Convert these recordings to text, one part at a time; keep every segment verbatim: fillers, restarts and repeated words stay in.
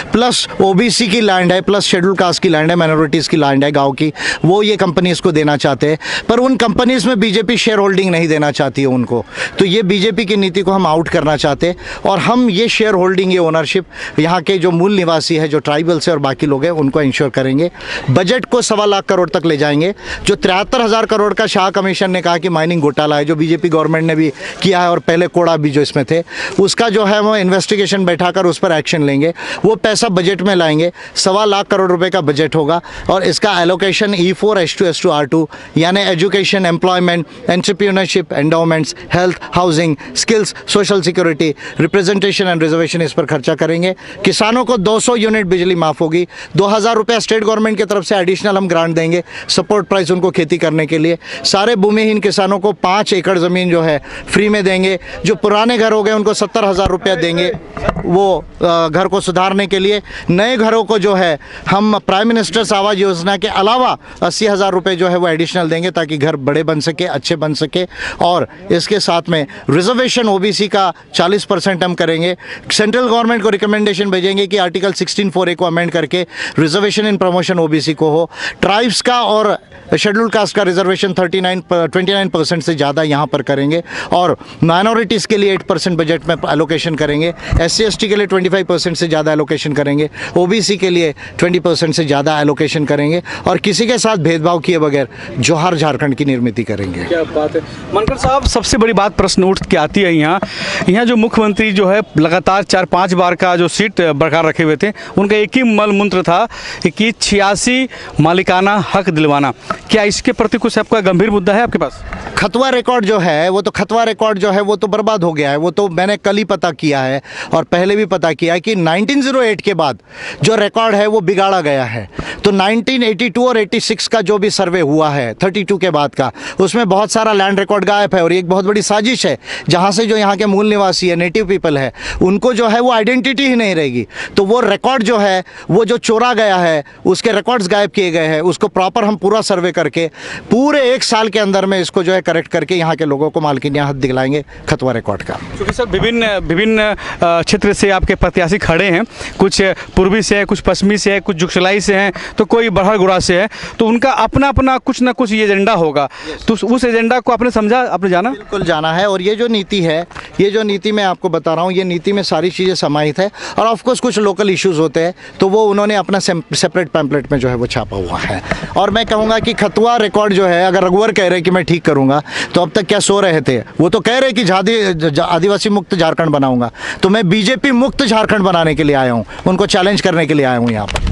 Plus OBC की land है, plus schedule caste की लैंड है, माइनॉरिटीज़ की लैंड है गांव की, वो ये कंपनीज़ को देना चाहते हैं। पर उन कंपनीज़ में बीजेपी शेयर होल्डिंग नहीं देना चाहती है उनको, तो ये बीजेपी की नीति को हम आउट करना चाहते हैं। और हम ये शेयर होल्डिंग, ये ओनरशिप यहाँ के जो मूल निवासी है, जो ट्राइबल्स है और बाकी लोग हैं, उनको इंश्योर करेंगे। बजट को सवा लाख करोड़ तक ले जाएंगे। जो तिहत्तर हज़ार करोड़ का शाह कमीशन ने कहा कि माइनिंग घोटाला है, जो बीजेपी गवर्नमेंट ने भी किया है और पहले कोड़ा भी जो इसमें थे, उसका जो है वो इन्वेस्टिगेशन बैठाकर उस पर एक्शन लेंगे। वो पैसा बजट में लाएंगे। सवा लाख करोड़ रुपए का बजट होगा और इसका allocation E four H two S two R two यानी education, employment, entrepreneurship, endowments, health, housing, skills, social security, representation and reservation, इस पर खर्चा करेंगे। किसानों को दो सौ यूनिट बिजली माफ़ होगी। दो हज़ार रुपया स्टेट गवर्नमेंट की तरफ से एडिशनल हम ग्रांट देंगे, सपोर्ट प्राइस उनको खेती करने के लिए। सारे भूमिहीन किसानों को पाँच एकड़ ज़मीन जो है फ्री में देंगे। जो पुराने घर हो गए उनको सत्तर हज़ार रुपया देंगे वो घर को सुधारने के लिए। नए घरों को जो है हम प्राइम मिनिस्टर्स आवास योजना के अलावा अस्सी हज़ार रुपये जो है वो एडिशनल देंगे ताकि घर बड़े बन सके, अच्छे बन सके। और इसके साथ में रिजर्वेशन ओबीसी का चालीस परसेंट हम करेंगे। सेंट्रल गवर्नमेंट को रिकमेंडेशन भेजेंगे कि आर्टिकल सिक्सटीन फोर ए को अमेंड करके रिजर्वेशन इन प्रमोशन ओबीसी को हो। ट्राइब्स का और शेड्यूल कास्ट का reservation thirty nine twenty nine percent से ज़्यादा यहाँ पर करेंगे। और माइनॉरिटीज़ के लिए एट परसेंट बजट में एलोकेशन करेंगे। एस सी एस टी के लिए ट्वेंटी फाइव परसेंट से ज़्यादा एलोकेशन करेंगे। ओबीसी के लिए ट्वेंटी परसेंट से ज़्यादा एलोकेशन करेंगे। और किसी के साथ भेदभाव किए बगैर जोहार झारखंड की निर्मित करेंगे। क्या बात है मनकर साहब, सबसे बड़ी बात प्रश्न उठ के आती है यहाँ यहाँ जो मुख्यमंत्री जो है लगातार चार पाँच बार का जो सीट बरकरार रखे हुए थे, उनका एक ही मूल मंत्र था कि छियासी मालिकाना हक दिलवाना। क्या इसके प्रति कुछ आपका गंभीर मुद्दा है आपके पास? खतवा रिकॉर्ड जो है वो तो खतवा रिकॉर्ड जो है वो तो बर्बाद हो गया है। वो तो मैंने कल ही पता किया है और पहले भी पता किया है कि नाइनटीन ओ एट के बाद जो रिकॉर्ड है वो बिगाड़ा गया है। तो नाइनटीन एटी टू और छियासी का जो भी सर्वे हुआ है बत्तीस के बाद का, उसमें बहुत सारा लैंड रिकॉर्ड गायब है। और एक बहुत बड़ी साजिश है जहाँ से जो यहाँ के मूल निवासी है, नेटिव पीपल है, उनको जो है वो आइडेंटिटी ही नहीं रहेगी। तो वो रिकॉर्ड जो है वो जो चोरा गया है, उसके रिकॉर्ड्स गायब किए गए हैं, उसको प्रॉपर हम पूरा सर्वे करके पूरे एक साल के अंदर में इसको जो है करेक्ट करके यहाँ के लोगों को मालकिन हक दिलाएंगे खतवा रिकॉर्ड का। क्योंकि सर विभिन्न विभिन्न क्षेत्र से आपके प्रत्याशी खड़े हैं, कुछ पूर्वी से है, कुछ पश्चिमी से है, कुछ जुगसलाई से हैं, तो कोई बरहरगुड़ा से है, तो उनका अपना अपना कुछ ना कुछ एजेंडा होगा। तो उस एजेंडा को आपने समझा, आपने जाना? बिल्कुल जाना है। और ये जो नीति है, ये जो नीति मैं आपको बता रहा हूँ, ये नीति में सारी चीज़ें समाहित है। और ऑफकोर्स कुछ लोकल इश्यूज़ होते हैं तो वो उन्होंने अपना सेपरेट पैम्पलेट में जो है वो छापा हुआ है। और मैं कहूँगा कि खतवा रिकॉर्ड जो है, अगर रघुवर कह रहे हैं कि मैं ठीक करूँगा, तो अब तक क्या सो रहे थे? वो तो कह रहे कि आदिवासी मुक्त झारखंड बनाऊंगा। तो मैं बीजेपी मुक्त झारखंड बनाने के लिए आया हूँ, उनको चैलेंज करने के लिए आया हूँ यहाँ पर।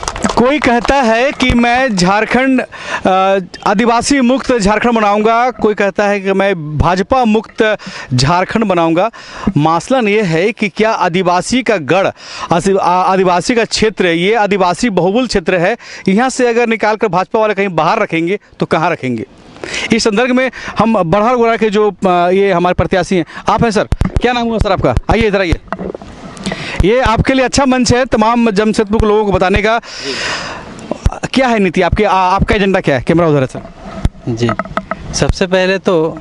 कोई कहता है कि मैं झारखंड आदिवासी मुक्त झारखंड बनाऊंगा, कोई कहता है कि मैं भाजपा मुक्त झारखंड बनाऊंगा। मसलन ये है कि क्या आदिवासी का गढ़, आदिवासी का क्षेत्र, ये आदिवासी बहुबुल क्षेत्र है, यहाँ से अगर निकाल कर भाजपा वाले कहीं बाहर रखेंगे तो कहाँ रखेंगे? इस संदर्भ में हम बरहरगुड़ा के जो ये हमारे प्रत्याशी हैं, आप हैं सर, क्या नाम हुआ सर आपका? आइए इधर आइए। ये आपके लिए अच्छा मंच है तमाम जमशेदपुर के लोगों को बताने का। क्या है नीति आपके, आ, आपका एजेंडा क्या है? कैमरा उधर है सर जी। सबसे पहले तो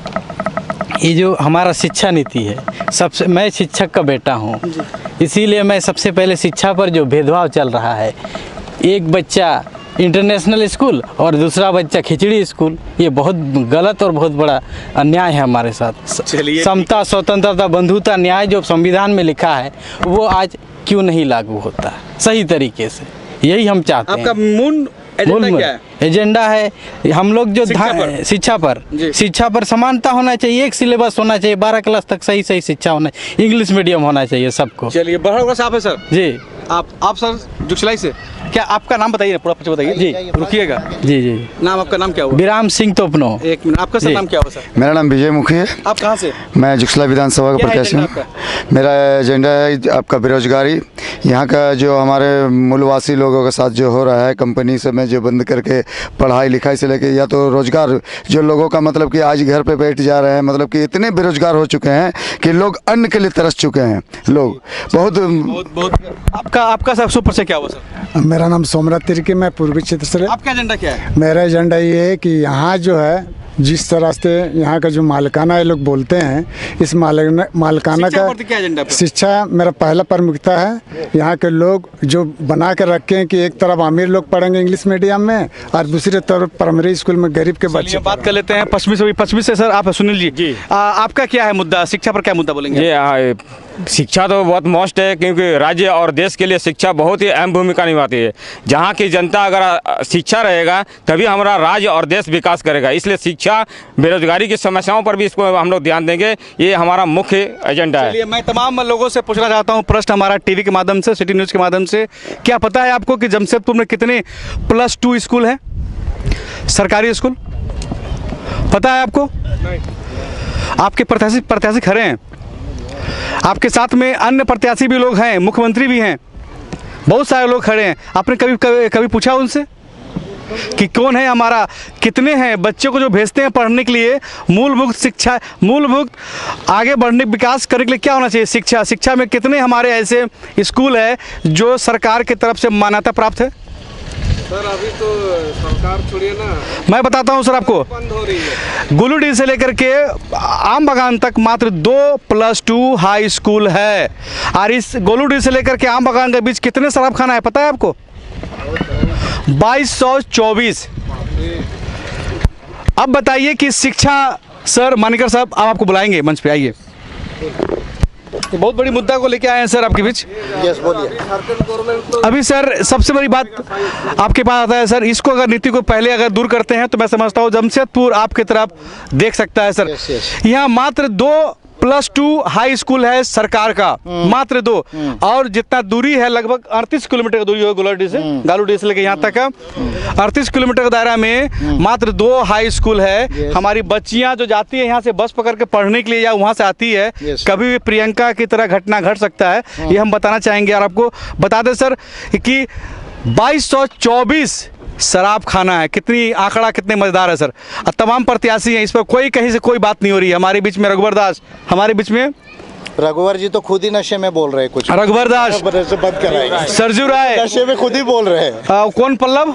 ये जो हमारा शिक्षा नीति है, सबसे, मैं शिक्षक का बेटा हूँ, इसीलिए मैं सबसे पहले शिक्षा पर जो भेदभाव चल रहा है, एक बच्चा इंटरनेशनल स्कूल और दूसरा बच्चा खिचड़ी स्कूल, ये बहुत गलत और बहुत बड़ा अन्याय है हमारे साथ। समता, स्वतंत्रता, बंधुता, न्याय जो संविधान में लिखा है वो आज क्यों नहीं लागू होता सही तरीके से? यही हम चाहते हैं। आपका मूल एजेंडा क्या है? एजेंडा है हम लोग जो शिक्षा पर शिक्षा पर, शिक्षा पर समानता होना चाहिए, एक सिलेबस होना चाहिए, बारह क्लास तक सही सही शिक्षा होना, इंग्लिश मीडियम होना चाहिए सबको। चलिए, बरहरगुड़ा से आप है सर? जी। आप आप सर जुगसलाई से, क्या आपका नाम बताइए, पूरा परिचय बताइए। जी रुकिएगा। जी जी। नाम आपका नाम क्या हुआ? विराम सिंह तोपनो। एक मिनट, आपका सर नाम क्या हुआ सर? मेरा नाम विजय मुखी है। आप कहाँ से? मैं जुगसलाई विधानसभा का प्रत्याशी हूँ। मेरा एजेंडा है आपका बेरोजगारी। यहाँ का जो हमारे मूलवासी लोगों के साथ जो हो रहा है, कंपनी से में जो बंद करके पढ़ाई लिखाई से लेके या तो रोजगार, जो लोगों का मतलब कि आज घर पे बैठ जा रहे हैं, मतलब कि इतने बेरोजगार हो चुके हैं कि लोग अन्न के लिए तरस चुके हैं लोग। बहुत बहुत, बहुत आपका आपका सब सुपर क्या हुआ सर? मेरा नाम सोमनाथ तिर्की, मैं पूर्वी क्षेत्र से। आपका एजेंडा क्या है? मेरा एजेंडा ये है कि यहाँ जो है जिस तरह से यहाँ का जो मालिकाना ये लोग बोलते हैं, इस मालिकाना मालिकाना शिक्षा का प्रति क्या एजेंडा आपका? शिक्षा मेरा पहला प्राथमिकता है। यहाँ के लोग जो बना के रखे हैं कि एक तरफ अमीर लोग पढ़ेंगे इंग्लिश मीडियम में और दूसरी तरफ प्राइमरी स्कूल में गरीब के बच्चे। चलिए बात कर लेते हैं पश्चिमी से। पश्चिमी से सर आप सुनील जी, जी। आ, आपका क्या है मुद्दा, शिक्षा पर क्या मुद्दा बोलेंगे? ये आ, शिक्षा तो बहुत मस्ट है, क्योंकि राज्य और देश के लिए शिक्षा बहुत ही अहम भूमिका निभाती है। जहाँ की जनता अगर शिक्षा रहेगा तभी हमारा राज्य और देश विकास करेगा। इसलिए शिक्षा, बेरोजगारी की समस्याओं पर भी इसको हम लोग ध्यान देंगे, ये हमारा मुख्य एजेंडा है। चलिए मैं तमाम लोगों से पूछना चाहता हूँ प्रश्न हमारा टीवी के माध्यम से, सिटी न्यूज़ के माध्यम से, क्या पता है आपको कि जमशेदपुर में कितने प्लस टू स्कूल हैं, सरकारी स्कूल? पता है आपको? आपके प्रत्याशी प्रत्याशी खड़े हैं, आपके साथ में अन्य प्रत्याशी भी लोग हैं, मुख्यमंत्री भी हैं, बहुत सारे लोग खड़े हैं। आपने कभी कभी, कभी पूछा उनसे कि कौन है हमारा, कितने हैं बच्चों को जो भेजते हैं पढ़ने के लिए? मूलभूत शिक्षा, मूलभूत आगे बढ़ने, विकास करने के लिए क्या होना चाहिए? शिक्षा। शिक्षा में कितने हमारे ऐसे स्कूल है जो सरकार की तरफ से मान्यता प्राप्त है? सर अभी तो सरकार छोड़िए ना, मैं बताता हूं सर आपको, बंद हो रही है। गुलूडीह से लेकर के आम बागान तक मात्र दो प्लस टू हाई स्कूल है। और इस गुलूडीह से लेकर के आम बागान के बीच कितने शराब खाना है पता है आपको? बाईस सौ चौबीस। अब बताइए कि शिक्षा, सर मानिकर साहब आप आपको बुलाएंगे मंच पे, आइए। ये बहुत बड़ी मुद्दा को लेके आए हैं सर आपके बीच। यस बोलिए। अभी सर सबसे बड़ी बात आपके पास आता है सर, इसको अगर नीति को पहले अगर दूर करते हैं तो मैं समझता हूँ जमशेदपुर आपकी तरफ देख सकता है सर। Yes, yes. यहाँ मात्र दो प्लस टू हाई स्कूल है सरकार का, मात्र दो, और जितना दूरी है लगभग अड़तीस किलोमीटर की दूरी है गुलूडीह से, गालूडीह से लेकर यहाँ तक का अड़तीस किलोमीटर के दायरा में मात्र दो हाई स्कूल है। हमारी बच्चियाँ जो जाती है यहाँ से बस पकड़ के पढ़ने के लिए या वहाँ से आती है, Yes. कभी भी प्रियंका की तरह घटना घट सकता है, ये हम बताना चाहेंगे। और आपको बता दें सर कि बाईस सौ चौबीस शराब खाना है। कितनी आंकड़ा कितने मजेदार है सर। और तमाम प्रत्याशी हैं, इस पर कोई कहीं से कोई बात नहीं हो रही है। हमारे बीच में रघुवर दास, हमारे बीच में रघुवर जी तो खुद ही नशे में बोल रहे हैं कुछ। रघुवर दास, बंद कराएंगे। सरजू राय, नशे में खुद ही बोल रहे हैं। आ, कौन पल्लव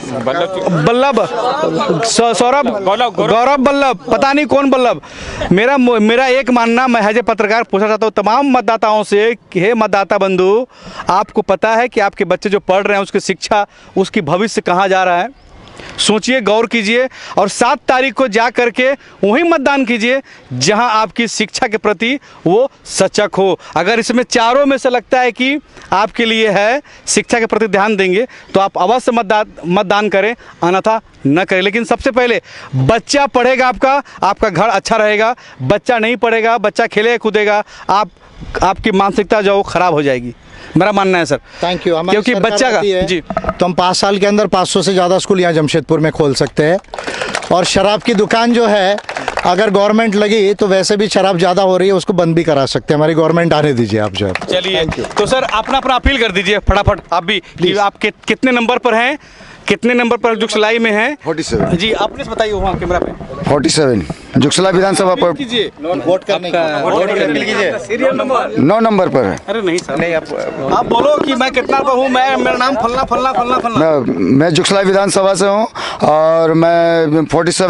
बल्लभ, सौ- सौरभ, गौरव बल्लभ, पता नहीं कौन बल्लभ। मेरा मेरा एक मानना, मैं एज ए पत्रकार पूछना चाहता हूँ तमाम मतदाताओं से कि हे मतदाता बंधु, आपको पता है कि आपके बच्चे जो पढ़ रहे हैं उसकी शिक्षा, उसकी भविष्य कहाँ जा रहा है? सोचिए, गौर कीजिए और सात तारीख को जा करके वही मतदान कीजिए जहां आपकी शिक्षा के प्रति वो सचक हो। अगर इसमें चारों में से लगता है कि आपके लिए है, शिक्षा के प्रति ध्यान देंगे, तो आप अवश्य मतदान मतदान करें, अन्यथा न करें। लेकिन सबसे पहले बच्चा पढ़ेगा, आपका आपका घर अच्छा रहेगा। बच्चा नहीं पढ़ेगा, बच्चा खेलेगा कूदेगा, आप आपकी मानसिकता जो खराब हो जाएगी, मेरा मानना है सर। Thank you. क्योंकि बच्चा का जी, तो हम पाँच साल के अंदर पाँच सौ से ज़्यादा स्कूल यहाँ जमशेदपुर में खोल सकते हैं। और शराब की दुकान जो है, अगर गवर्नमेंट लगी तो वैसे भी शराब ज़्यादा हो रही है, उसको बंद भी करा सकते हैं। हमारी गवर्नमेंट आने दीजिए आप जो है। चलिए तो सर अपना अपना अपील कर दीजिए फटाफट आप भी कि आप कि, कितने नंबर पर हैं, कितने नंबर पर जुगसलाई में हैं? सैंतालीस जी आप प्लीज बताइए वहाँ कैमरा पे। सैंतालीस जुगसला विधानसभा पर कीजिए वोट करने वोट करने कीजिए। Serial number. नौ नंबर पर है। अरे नहीं सर, नहीं आप आप बोलो कि मैं कितना पर हूँ, मैं मेरा नाम फलना फलना फलना फलना। मैं मैं जुगसला विधानसभा से हूँ और मैं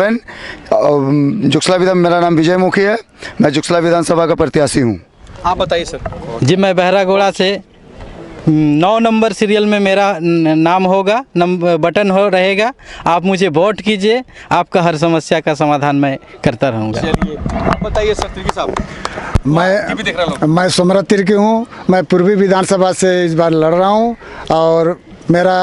सैंतालीस जुगसला विधान, मेरा नाम विजय मुखी है, मैं जुगसला विधानसभा का प्रत्याशी हूँ। आप बताइए सर। जी मैं बहरागोड़ा से, नौ नंबर सीरियल में मेरा न- नाम होगा, नंबर बटन हो रहेगा। आप मुझे वोट कीजिए, आपका हर समस्या का समाधान मैं करता रहूँगा। चलिए आप बताइए सर तिर्की साहब। टीवी देख रहे मैं लोग। मैं सोमरा तिर्की हूँ। मैं पूर्वी विधानसभा से इस बार लड़ रहा हूँ और मेरा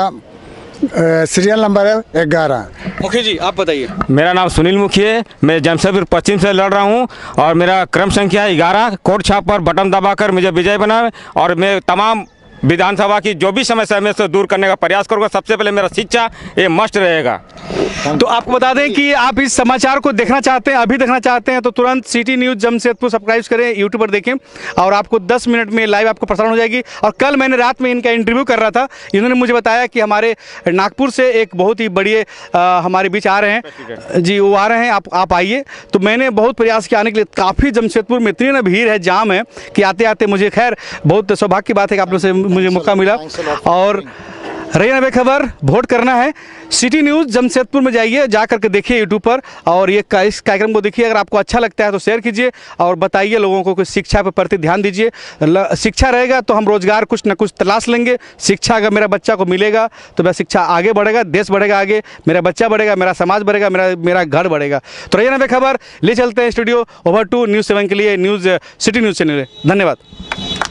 अ, सीरियल नंबर है ग्यारह। मुखी जी आप बताइए। मेरा नाम सुनील मुखी है, मैं जमशेदपुर पश्चिम से लड़ रहा हूं और मेरा क्रम संख्या ग्यारह, कोट छाप पर बटन दबाकर मुझे विजय बनाए और मैं तमाम विधानसभा की जो भी समस्या है मैं उसको दूर करने का प्रयास करूंगा। सबसे पहले मेरा शिक्षा ये मस्ट रहेगा। तो आपको बता दें कि आप इस समाचार को देखना चाहते हैं, अभी देखना चाहते हैं, तो तुरंत सिटी न्यूज़ जमशेदपुर सब्सक्राइब करें, यूट्यूब पर देखें और आपको दस मिनट में लाइव आपको प्रसारण हो जाएगी। और कल मैंने रात में इनका इंटरव्यू कर रहा था, इन्होंने मुझे बताया कि हमारे नागपुर से एक बहुत ही बड़ी हमारे बीच आ रहे हैं जी, वो आ रहे हैं, आप आप आइए। तो मैंने बहुत प्रयास किया आने के लिए। काफ़ी जमशेदपुर में इतनी ना भीड़ है, जाम है कि आते आते मुझे, खैर बहुत सौभाग्य की बात है कि आप लोग से मुझे मौका मिला। और रही ना बेखबर, वोट करना है। सिटी न्यूज़ जमशेदपुर में जाइए, जा करके देखिए यूट्यूब पर और ये का- इस कार्यक्रम को देखिए। अगर आपको अच्छा लगता है तो शेयर कीजिए और बताइए लोगों को कि शिक्षा पर प्रति ध्यान दीजिए। ल- शिक्षा रहेगा तो हम रोजगार कुछ ना कुछ तलाश लेंगे। शिक्षा अगर मेरा बच्चा को मिलेगा तो मेरा शिक्षा आगे बढ़ेगा, देश बढ़ेगा आगे, मेरा बच्चा बढ़ेगा, मेरा समाज बढ़ेगा, मेरा मेरा घर बढ़ेगा। तो रहिए ना बेखबर, ले चलते हैं studio over to news seven के लिए, न्यूज़ सिटी न्यूज़ चैनल। धन्यवाद।